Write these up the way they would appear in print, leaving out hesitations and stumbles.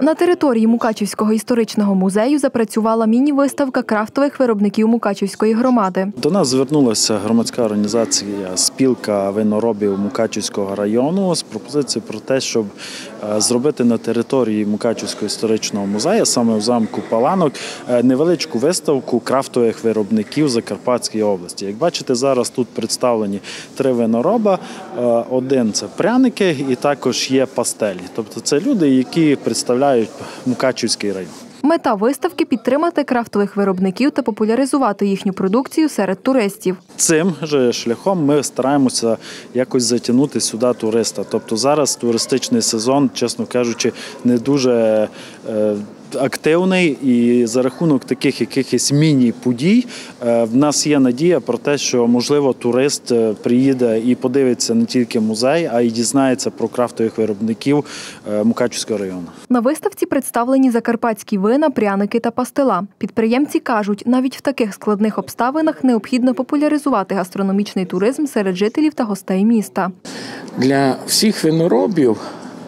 На території Мукачівського історичного музею запрацювала міні-виставка крафтових виробників Мукачівської громади. До нас звернулася громадська організація «Спілка виноробів Мукачівського району» з пропозицією про те, щоб зробити на території Мукачівського історичного музею, саме в замку Паланок, невеличку виставку крафтових виробників Закарпатської області. Як бачите, зараз тут представлені 3 винороба. Один – це пряники і також є пастелі. Тобто це люди, які представляють Мукачівський район. Мета виставки – підтримати крафтових виробників та популяризувати їхню продукцію серед туристів. Цим же шляхом ми стараємося якось затягнути сюди туриста. Тобто зараз туристичний сезон, чесно кажучи, не дуже активний, і за рахунок таких якихось міні-подій в нас є надія про те, що, можливо, турист приїде і подивиться не тільки музей, а й дізнається про крафтових виробників Мукачівського району. На виставці представлені закарпатські вина, пряники та пастила. Підприємці кажуть, навіть в таких складних обставинах необхідно популяризувати гастрономічний туризм серед жителів та гостей міста. Для всіх виноробів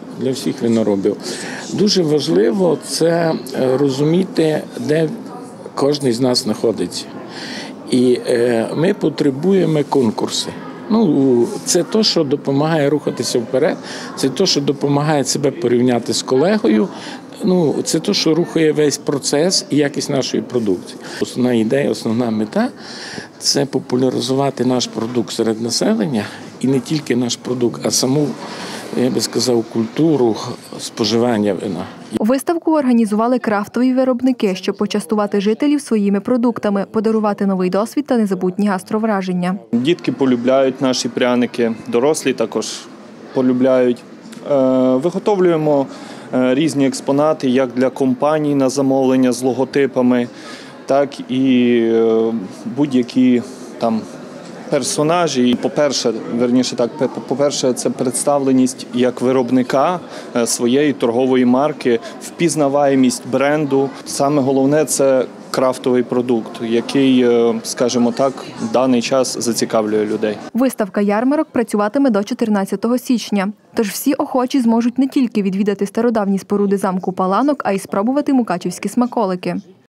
дуже важливо це розуміти, де кожен з нас знаходиться. І ми потребуємо конкурси. Це те, що допомагає рухатися вперед, це те, що допомагає себе порівняти з колегою, це те, що рухає весь процес і якість нашої продукції. Основна ідея, основна мета – це популяризувати наш продукт серед населення, і не тільки наш продукт, а саму, я би сказав, культуру споживання вина. Виставку організували крафтові виробники, щоб почастувати жителів своїми продуктами, подарувати новий досвід та незабутні гастровраження. Дітки полюбляють наші пряники, дорослі також полюбляють. Виготовлюємо різні експонати як для компаній на замовлення з логотипами, так і будь-які там персонажі. По-перше, це представленість як виробника своєї торгової марки, впізнаваємість бренду. Саме головне – це крафтовий продукт, який, скажімо так, в даний час зацікавлює людей. Виставка ярмарок працюватиме до 14 січня. Тож всі охочі зможуть не тільки відвідати стародавні споруди замку Паланок, а й спробувати мукачівські смаколики.